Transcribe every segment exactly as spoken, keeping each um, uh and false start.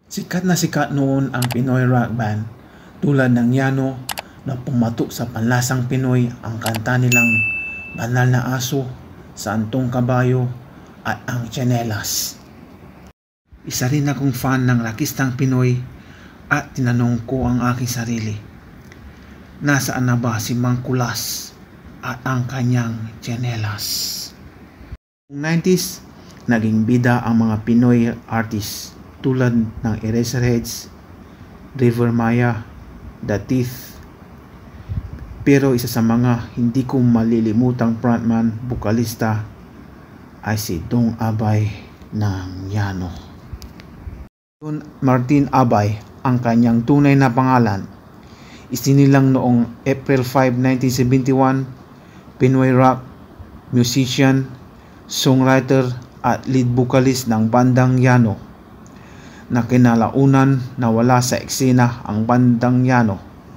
Sikat na sikat noon ang Pinoy rock band tulad ng Yano na pumatok sa panlasang Pinoy ang kanta nilang Banal na Aso, Santong Kabayo at ang Tsinelas. Isa rin akong fan ng rakistang Pinoy at tinanong ko ang aking sarili, nasaan na ba si Mang Kulas at ang kanyang Tsinelas? Noong nineties, naging bida ang mga Pinoy artists tulad ng Eraserheads, River Maya, The Teeth. Pero isa sa mga hindi ko malilimutang frontman, bokalista ay si Dong Abay ng Yano. Don Martin Abay ang kanyang tunay na pangalan. Isinilang noong April five, nineteen seventy-one, Pinoy rock musician, songwriter at lead vocalist ng bandang Yano, na kinalaunan nawala sa eksena ang bandang Yano.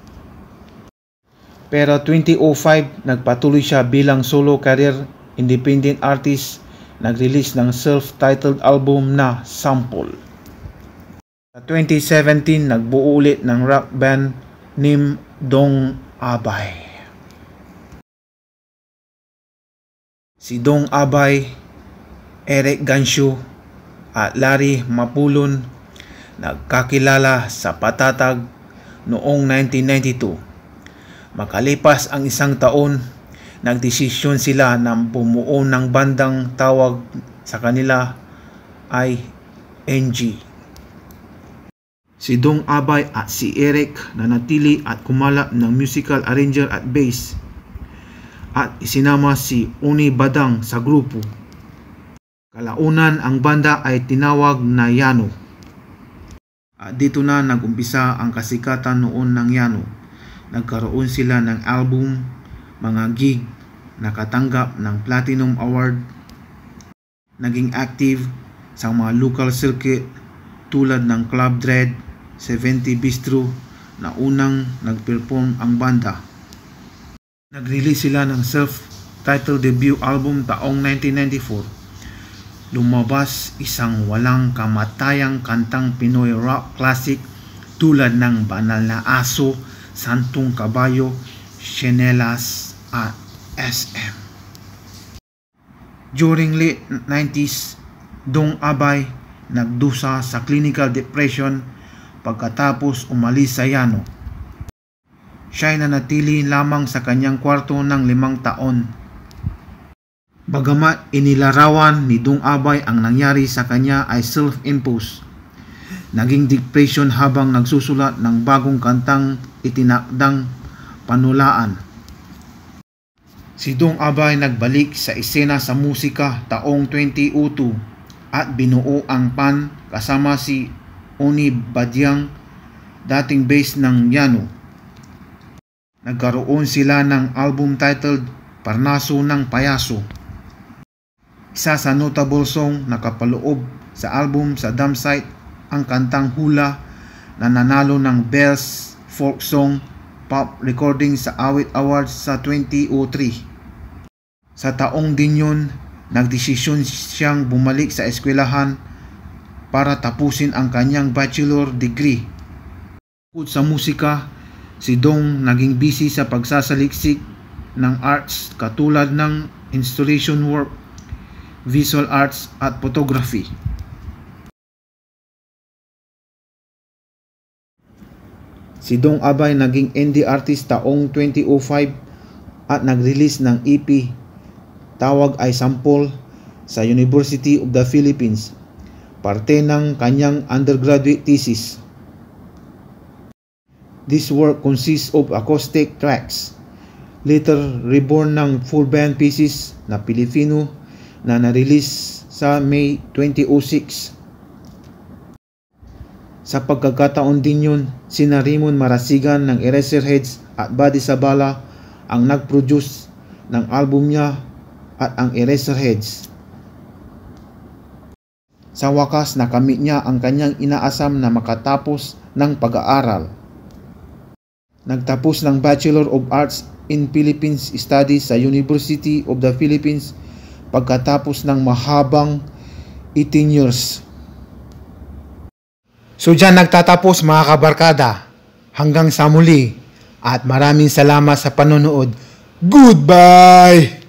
Pero twenty oh five, nagpatuloy siya bilang solo career independent artist, nag-release ng self-titled album na Sample. Sa twenty seventeen, nagbuo ulit ng rock band named Dong Abay. Si Dong Abay, Eric Ganshu at Larry Mapulon nagkakilala sa patatag noong nineteen ninety-two. Makalipas ang isang taon, nagdesisyon sila na bumuo ng bandang tawag sa kanila ay N G. Si Dong Abay at si Eric nanatili at kumalap ng musical arranger at bass, at isinama si Uni Badang sa grupo. Kalaunan ang banda ay tinawag na Yano. At dito na nagumpisa ang kasikatan noon ng Yano. Nagkaroon sila ng album, mga gig, nakatanggap ng Platinum Award, naging active sa mga local circuit tulad ng Club Dread, seventy Bistro na unang nagperform ang banda. Nag-release sila ng self-titled debut album taong nineteen ninety-four. Lumabas isang walang kamatayang kantang Pinoy rock classic tulad ng Banal na Aso, Santong Kabayo, Tsinelas at S M. During late nineties, Dong Abay nagdusa sa clinical depression pagkatapos umalis sa Yano. Siya ay nanatili lamang sa kanyang kwarto ng limang taon. Bagamat inilarawan ni Dong Abay ang nangyari sa kanya ay self-imposed, naging depression habang nagsusulat ng bagong kantang itinakdang panulaan. Si Dong Abay nagbalik sa eksena sa musika taong twenty oh two at binuo ang P A N kasama si Uni Badyang, dating bass ng Yano. Nagkaroon sila ng album titled Parnaso ng Payaso. Isa sa notable song na kapaloob sa album sa drum site ang kantang Hula na nanalo ng Best Folk Song Pop Recording sa Awit Awards sa twenty oh three. Sa taong din yun, nagdesisyon siyang bumalik sa eskwelahan para tapusin ang kanyang bachelor degree. Bukod sa musika, si Dong naging busy sa pagsasaliksik ng arts katulad ng installation work, visual arts at photography. Si Dong Abay naging indie artist taong twenty oh five at nag-release ng E P tawag ay Sample sa University of the Philippines, parte ng kanyang undergraduate thesis. This work consists of acoustic tracks, later reborn ng full band pieces na Pilipino na na-release sa May twenty oh six. Sa pagkakataon din yun, sina Raymond Marasigan ng Eraserheads at Buddy Sabala ang nag-produce ng album niya at ang Eraserheads. Sa wakas, nakamit niya ang kanyang inaasam na makatapos ng pag-aaral. Nagtapos ng Bachelor of Arts in Philippines Studies sa University of the Philippines pagkatapos ng mahabang eighteen years. So dyan nagtatapos mga kabarkada. Hanggang sa muli at maraming salamat sa panonood. Goodbye!